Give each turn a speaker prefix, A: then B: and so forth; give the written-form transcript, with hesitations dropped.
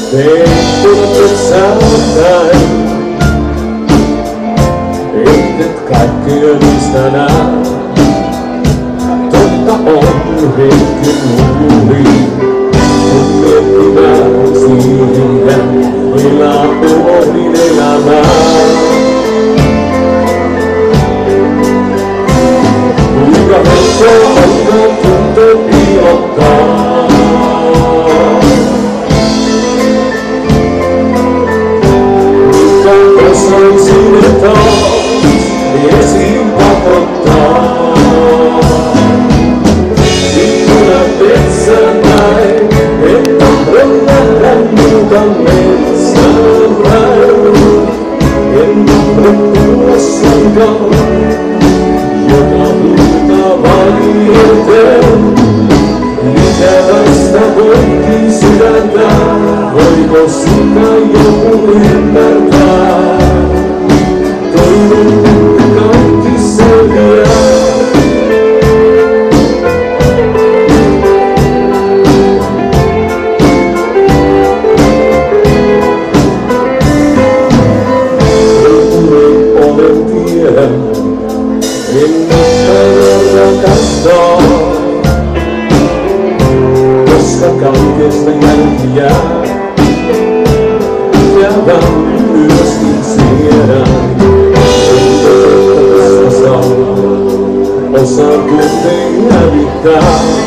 A: Veikkuudet saattain, et kaikkea mistä näen. Totta on hetken luuli, kun miettimään siitä, elää omin elämää. Kuinka helppoa on tunteet piilottaa. Osasin taas esiin pakottaa. Ikkuna metsän näin, en tahdo nähdä muuta metsän päin. En tahdo kuulla sankaan, joka huutaa vaieten. Ikävästä poikki sydäntä, voiko sitä joku ymmärtää? Toivon, että kaikki selviää. Ei ole tiedä, en ole rakastaa. Koska kaikesta jälkiä jäädään myöskin siedään. Tästä saa osaa kuitenkin hävittää.